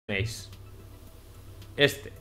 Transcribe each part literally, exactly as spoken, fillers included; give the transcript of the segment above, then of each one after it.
tenéis este.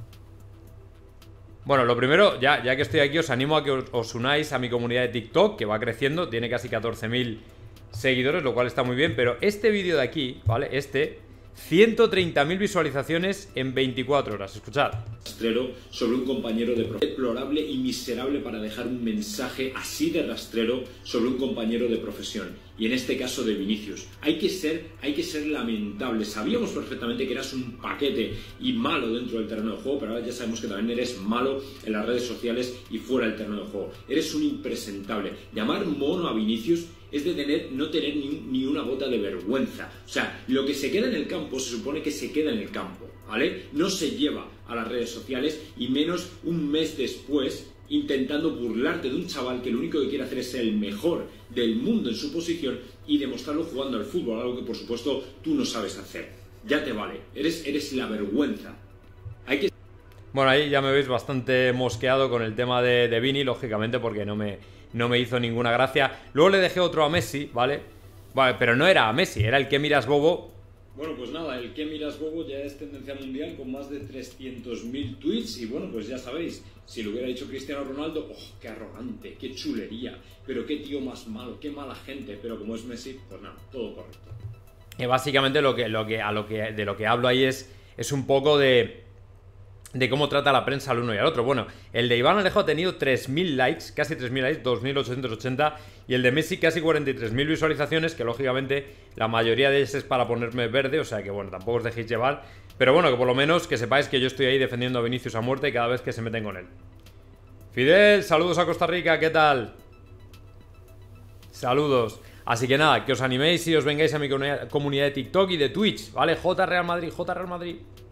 Bueno, lo primero, ya, ya que estoy aquí, os animo a que os, os unáis a mi comunidad de TikTok, que va creciendo, tiene casi catorce mil seguidores, lo cual está muy bien. Pero este vídeo de aquí, ¿vale? Este, ciento treinta mil visualizaciones en veinticuatro horas, escuchad. Rastrero sobre un compañero de profesión. Deplorable y miserable para dejar un mensaje así de rastrero sobre un compañero de profesión. Y en este caso de Vinicius. Hay que ser, hay que ser lamentable. Sabíamos perfectamente que eras un paquete y malo dentro del terreno de juego, pero ahora ya sabemos que también eres malo en las redes sociales y fuera del terreno de juego. Eres un impresentable. Llamar mono a Vinicius es de tener, no tener ni, ni una gota de vergüenza. O sea, lo que se queda en el campo se supone que se queda en el campo, ¿vale? No se lleva a las redes sociales y menos un mes después intentando burlarte de un chaval que lo único que quiere hacer es ser el mejor del mundo en su posición y demostrarlo jugando al fútbol, algo que por supuesto tú no sabes hacer. Ya te vale, eres, eres la vergüenza. Hay que... Bueno, ahí ya me veis bastante mosqueado con el tema de, de Vini, lógicamente, porque no me, no me hizo ninguna gracia. Luego le dejé otro a Messi, ¿vale? Vale, pero no era a Messi, era el que miras bobo. Bueno, pues nada, el que miras bobo ya es tendencia mundial con más de trescientos mil tweets y bueno, pues ya sabéis, si lo hubiera dicho Cristiano Ronaldo, ¡oh, qué arrogante, qué chulería! Pero qué tío más malo, qué mala gente, pero como es Messi, pues nada, todo correcto. Y básicamente lo que, lo que, a lo que, de lo que hablo ahí es, es un poco de... de cómo trata la prensa al uno y al otro. Bueno, el de Iván Alejo ha tenido tres mil likes, casi tres mil likes, dos mil ochocientos ochenta, y el de Messi casi cuarenta y tres mil visualizaciones, que lógicamente la mayoría de ellas es para ponerme verde, o sea que bueno, tampoco os dejéis llevar, pero bueno, que por lo menos que sepáis que yo estoy ahí defendiendo a Vinicius a muerte cada vez que se meten con él. Fidel, saludos a Costa Rica, ¿qué tal? Saludos. Así que nada, que os animéis y os vengáis a mi comunidad de TikTok y de Twitch, ¿vale? J Real Madrid, J Real Madrid.